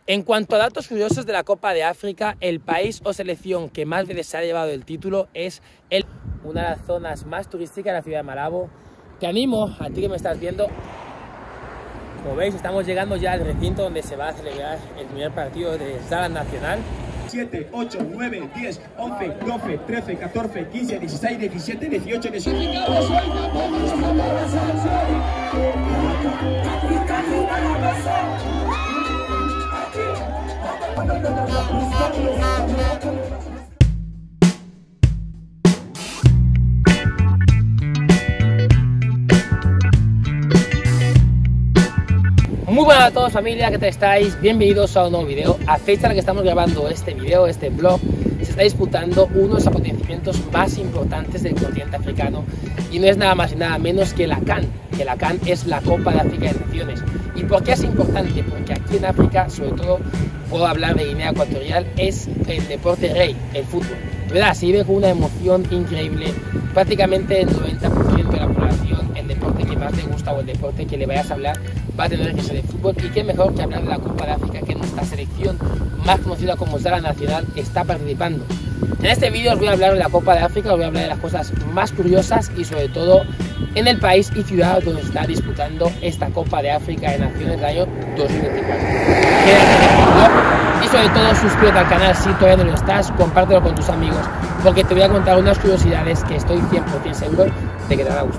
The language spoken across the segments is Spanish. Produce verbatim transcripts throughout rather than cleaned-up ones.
En cuanto a datos curiosos de la Copa de África, el país o selección que más veces se ha llevado el título es el, una de las zonas más turísticas de la ciudad de Malabo. Te animo, a ti que me estás viendo, como veis estamos llegando ya al recinto donde se va a celebrar el primer partido de Zalan Nacional. siete, ocho, nueve, diez, once, doce, trece, catorce, quince, dieciséis, diecisiete, dieciocho, diecinueve. Muy buenas a todos, familia, ¿qué tal estáis? Bienvenidos a un nuevo video. A fecha en la que estamos grabando este video, este vlog, se está disputando uno de los acontecimientos más importantes del continente africano y no es nada más y nada menos que la CAN, que la CAN es la Copa de África de Naciones. ¿Y por qué es importante? Porque aquí en África, sobre todo, puedo hablar de Guinea Ecuatorial, es el deporte rey, el fútbol. ¿Verdad? Se vive con una emoción increíble. Prácticamente el noventa por ciento de la población, el deporte que más le gusta o el deporte que le vayas a hablar va a tener que ser de fútbol. Y qué mejor que hablar de la Copa de África, que nuestra selección más conocida como Zalan Nacional está participando. En este vídeo os voy a hablar de la Copa de África, os voy a hablar de las cosas más curiosas y sobre todo en el país y ciudad donde se está disputando esta Copa de África de Naciones del año dos mil veinticuatro. Quédate en el blog y sobre todo suscríbete al canal si todavía no lo estás, compártelo con tus amigos porque te voy a contar unas curiosidades que estoy cien por cien seguro de que te dará gusto.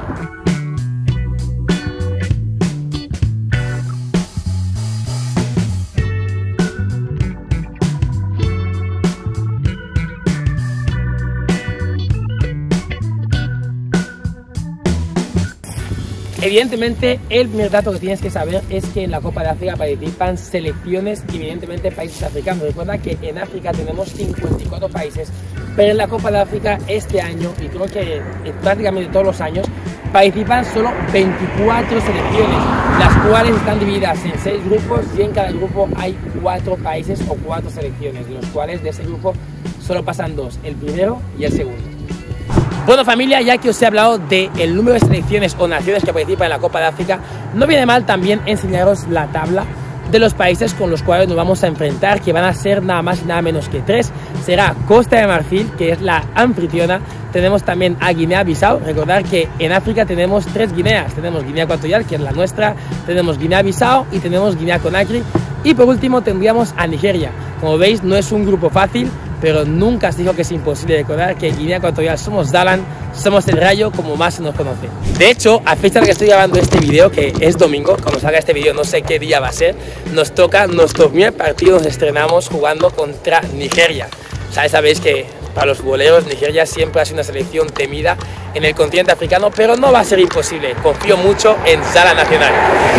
Evidentemente, el primer dato que tienes que saber es que en la Copa de África participan selecciones y evidentemente países africanos. Recuerda que en África tenemos cincuenta y cuatro países, pero en la Copa de África este año, y creo que prácticamente todos los años, participan solo veinticuatro selecciones, las cuales están divididas en seis grupos y en cada grupo hay cuatro países o cuatro selecciones, de los cuales de ese grupo solo pasan dos, el primero y el segundo. Bueno, familia, ya que os he hablado del número de selecciones o naciones que participan en la Copa de África, no viene mal también enseñaros la tabla de los países con los cuales nos vamos a enfrentar, que van a ser nada más y nada menos que tres. Será Costa de Marfil, que es la anfitriona. Tenemos también a Guinea-Bissau. Recordad que en África tenemos tres Guineas. Tenemos Guinea Ecuatorial, que es la nuestra, tenemos Guinea-Bissau y tenemos Guinea-Conakry. Y por último tendríamos a Nigeria. Como veis, no es un grupo fácil, pero nunca se dijo que es imposible. Recordar que en Guinea Ecuatorial somos Zalan, somos el Rayo, como más se nos conoce. De hecho, a fecha en la que estoy grabando este vídeo, que es domingo, cuando salga este vídeo no sé qué día va a ser, nos toca nuestro primer partido, nos estrenamos jugando contra Nigeria. O sea, sabéis que para los futboleros Nigeria siempre ha sido una selección temida en el continente africano, pero no va a ser imposible. Confío mucho en Zalan Nacional.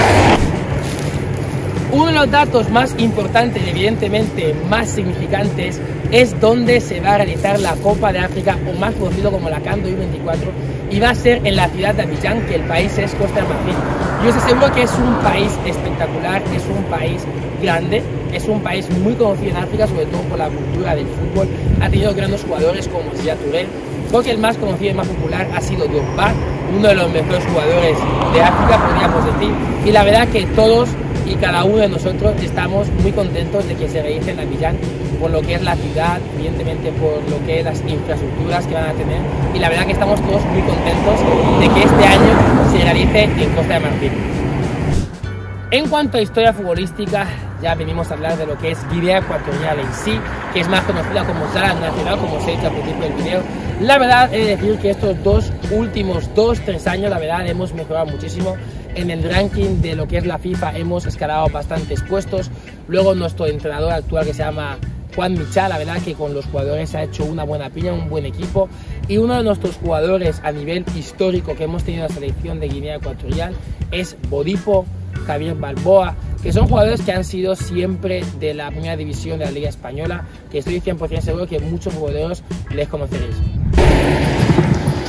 Uno de los datos más importantes y evidentemente más significantes es dónde se va a realizar la Copa de África, o más conocido como la CAN dos mil veinticuatro, y va a ser en la ciudad de Abidjan, que el país es Costa de Marfil. Yo os aseguro que es un país espectacular, es un país grande, es un país muy conocido en África, sobre todo por la cultura del fútbol. Ha tenido grandes jugadores como Yaya Touré. Creo que el más conocido y más popular ha sido Drogba, uno de los mejores jugadores de África, podríamos decir. Y la verdad que todos y cada uno de nosotros estamos muy contentos de que se realice en Abidjan, por lo que es la ciudad, evidentemente por lo que es las infraestructuras que van a tener, y la verdad que estamos todos muy contentos de que este año se realice en Costa de Marfil. En cuanto a historia futbolística, ya venimos a hablar de lo que es Guinea Ecuatorial en sí, que es más conocida como Zalan Nacional, como se ha dicho al principio del video. La verdad he de decir que estos dos últimos dos, tres años, la verdad hemos mejorado muchísimo. En el ranking de lo que es la FIFA hemos escalado bastantes puestos. Luego nuestro entrenador actual, que se llama Juan Michal, la verdad que con los jugadores ha hecho una buena piña, un buen equipo. Y uno de nuestros jugadores a nivel histórico que hemos tenido en la selección de Guinea Ecuatorial es Bodipo, Javier Balboa, que son jugadores que han sido siempre de la primera división de la Liga Española, que estoy cien por cien seguro que muchos jugadores les conoceréis.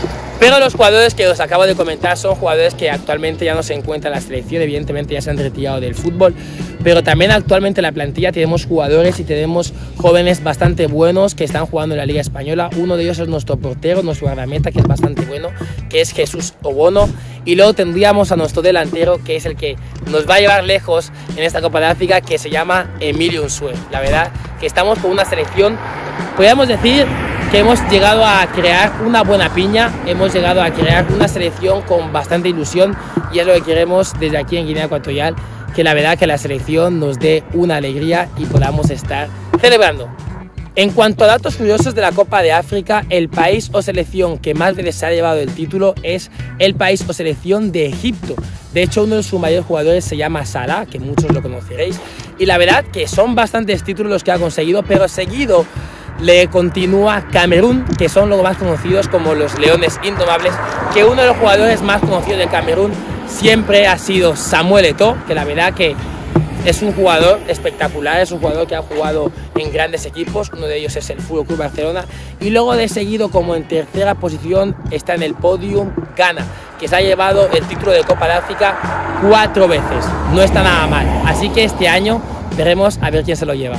Pero los jugadores que os acabo de comentar son jugadores que actualmente ya no se encuentran en la selección, evidentemente ya se han retirado del fútbol, pero también actualmente en la plantilla tenemos jugadores y tenemos jóvenes bastante buenos que están jugando en la Liga Española. Uno de ellos es nuestro portero, nuestro guardameta, que es bastante bueno, que es Jesús Obono. Y luego tendríamos a nuestro delantero, que es el que nos va a llevar lejos en esta Copa de África, que se llama Emilio Nsue. La verdad que estamos con una selección, podríamos decir que hemos llegado a crear una buena piña, hemos llegado a crear una selección con bastante ilusión, y es lo que queremos desde aquí en Guinea Ecuatorial, que la verdad que la selección nos dé una alegría y podamos estar celebrando. En cuanto a datos curiosos de la Copa de África, el país o selección que más veces se ha llevado el título es el país o selección de Egipto. De hecho, uno de sus mayores jugadores se llama Salah, que muchos lo conoceréis, y la verdad que son bastantes títulos los que ha conseguido, pero seguido le continúa Camerún, que son los más conocidos como los Leones Indomables, que uno de los jugadores más conocidos de Camerún siempre ha sido Samuel Eto'o, que la verdad que es un jugador espectacular, es un jugador que ha jugado en grandes equipos, uno de ellos es el Fútbol Club Barcelona, y luego de seguido como en tercera posición está en el podium Ghana, que se ha llevado el título de Copa de África cuatro veces, no está nada mal, así que este año veremos a ver quién se lo lleva.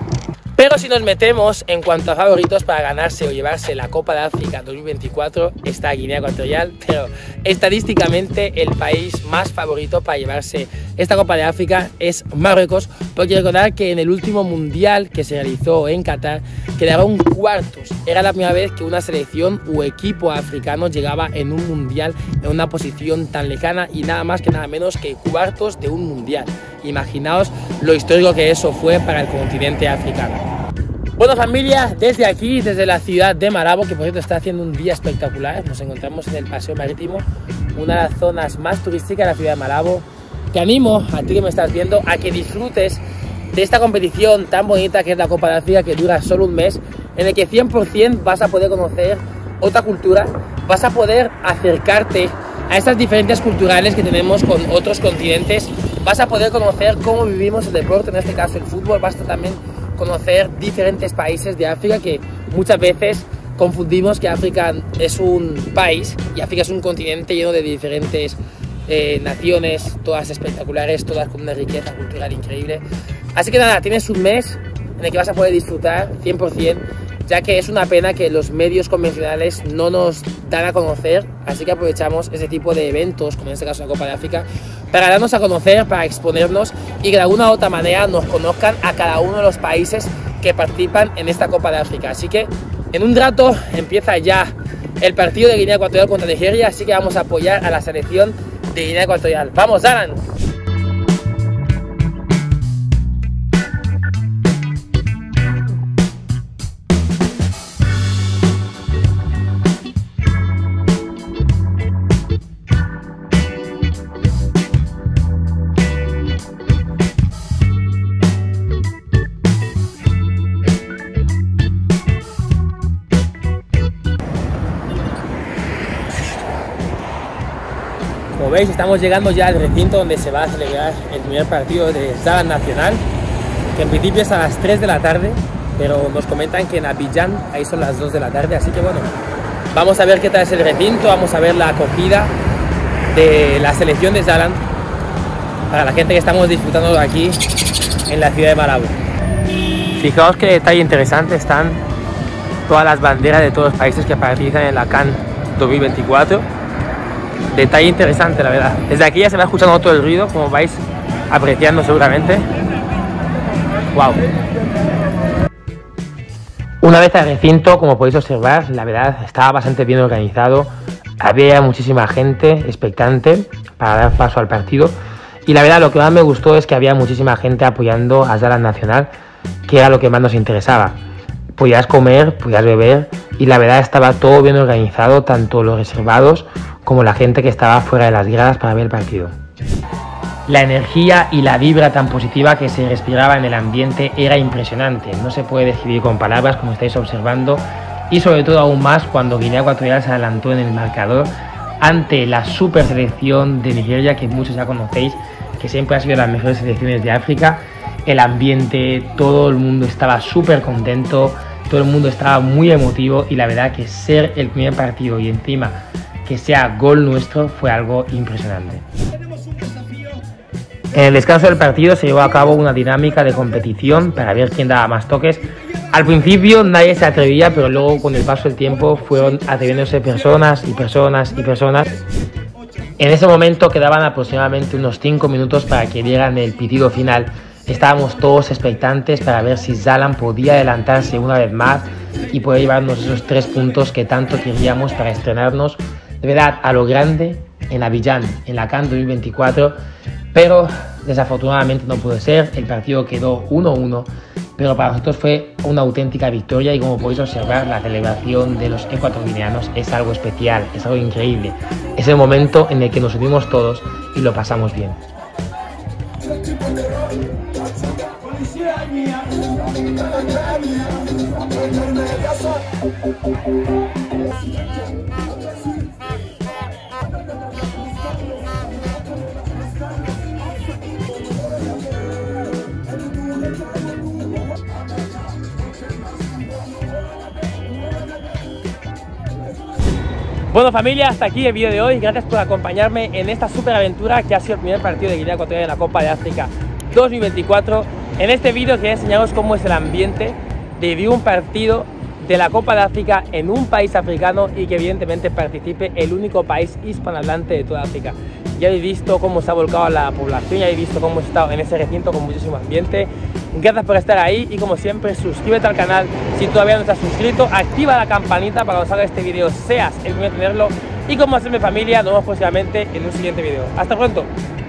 Pero si nos metemos en cuanto a favoritos para ganarse o llevarse la Copa de África dos mil veinticuatro, está Guinea Ecuatorial, pero estadísticamente el país más favorito para llevarse esta Copa de África es Marruecos, porque recordar que en el último mundial que se realizó en Qatar quedaron cuartos. Era la primera vez que una selección o equipo africano llegaba en un mundial en una posición tan lejana y nada más que nada menos que cuartos de un mundial. Imaginaos lo histórico que eso fue para el continente africano. Bueno familia, desde aquí, desde la ciudad de Malabo, que por cierto está haciendo un día espectacular, nos encontramos en el Paseo Marítimo, una de las zonas más turísticas de la ciudad de Malabo. Te animo, a ti que me estás viendo, a que disfrutes de esta competición tan bonita que es la Copa de África, que dura solo un mes, en el que cien por cien vas a poder conocer otra cultura, vas a poder acercarte a estas diferencias culturales que tenemos con otros continentes, vas a poder conocer cómo vivimos el deporte, en este caso el fútbol, vas a también conocer diferentes países de África, que muchas veces confundimos que África es un país y África es un continente lleno de diferentes eh, naciones, todas espectaculares, todas con una riqueza cultural increíble. Así que nada, tienes un mes en el que vas a poder disfrutar cien por cien, ya que es una pena que los medios convencionales no nos dan a conocer, así que aprovechamos ese tipo de eventos, como en este caso la Copa de África, para darnos a conocer, para exponernos y que de alguna u otra manera nos conozcan a cada uno de los países que participan en esta Copa de África. Así que en un rato empieza ya el partido de Guinea Ecuatorial contra Nigeria, así que vamos a apoyar a la selección de Guinea Ecuatorial. ¡Vamos, Alan! Como veis, estamos llegando ya al recinto donde se va a celebrar el primer partido de Zalan Nacional, que en principio es a las tres de la tarde, pero nos comentan que en Abidjan ahí son las dos de la tarde, así que bueno, vamos a ver qué tal es el recinto, vamos a ver la acogida de la selección de Zalan para la gente que estamos disfrutando de aquí en la ciudad de Malabo. Fijaos qué detalle interesante, están todas las banderas de todos los países que participan en la CAN dos mil veinticuatro. Detalle interesante, la verdad. Desde aquí ya se va escuchando todo el ruido, como vais apreciando seguramente. Wow. Una vez al recinto, como podéis observar, la verdad estaba bastante bien organizado. Había muchísima gente expectante para dar paso al partido. Y la verdad, lo que más me gustó es que había muchísima gente apoyando a Zalan Nacional, que era lo que más nos interesaba. Podías comer, podías beber, y la verdad estaba todo bien organizado, tanto los reservados como la gente que estaba fuera de las gradas para ver el partido. La energía y la vibra tan positiva que se respiraba en el ambiente era impresionante, no se puede describir con palabras, como estáis observando, y sobre todo aún más cuando Guinea Ecuatorial se adelantó en el marcador ante la super selección de Nigeria, que muchos ya conocéis, que siempre ha sido de las mejores selecciones de África. El ambiente, todo el mundo estaba súper contento, todo el mundo estaba muy emotivo, y la verdad que ser el primer partido y encima que sea gol nuestro fue algo impresionante. En el descanso del partido se llevó a cabo una dinámica de competición para ver quién daba más toques. Al principio nadie se atrevía, pero luego con el paso del tiempo fueron atreviéndose personas y personas y personas. En ese momento quedaban aproximadamente unos cinco minutos para que dieran el pitido final. Estábamos todos expectantes para ver si Zalán podía adelantarse una vez más y poder llevarnos esos tres puntos que tanto queríamos para estrenarnos de verdad a lo grande en Abidjan, en la CAN dos mil veinticuatro, pero desafortunadamente no pudo ser. El partido quedó uno uno, pero para nosotros fue una auténtica victoria y como podéis observar, la celebración de los ecuatorianos es algo especial, es algo increíble. Es el momento en el que nos unimos todos y lo pasamos bien. Bueno familia, hasta aquí el vídeo de hoy. Gracias por acompañarme en esta super aventura que ha sido el primer partido de Guinea Ecuatorial en la Copa de África dos mil veinticuatro. En este vídeo quería enseñaros cómo es el ambiente de vivir un partido de la Copa de África en un país africano y que evidentemente participe el único país hispanohablante de toda África. Ya habéis visto cómo se ha volcado la población, ya habéis visto cómo he estado en ese recinto con muchísimo ambiente. Gracias por estar ahí y como siempre suscríbete al canal si todavía no estás suscrito, activa la campanita para cuando salga este vídeo seas el primero en tenerlo y como siempre familia, nos vemos próximamente en un siguiente vídeo. Hasta pronto.